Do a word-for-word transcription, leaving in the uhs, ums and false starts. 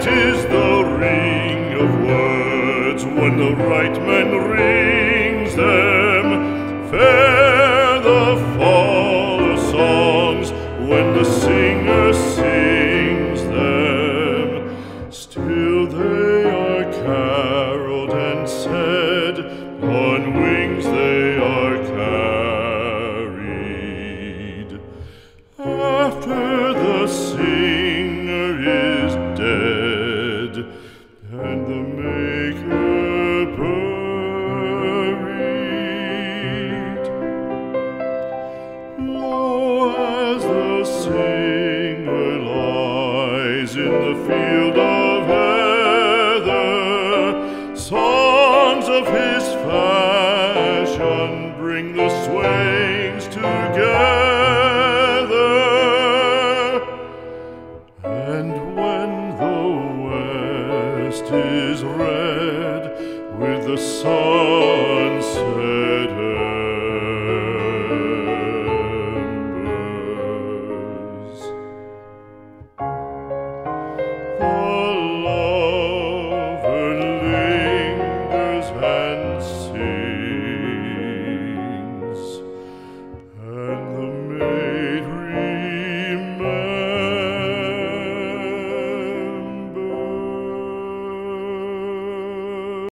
Sweet is the ring of words when the right man rings them. Fair the fall of songs when the singer sings them. Still they are caroled and said, on wings they are carried. After the singer is dead and the maker buried, lo, as the singer lies in the field of heather, songs of his fashion bring the swains together. And when the west is red with the sunset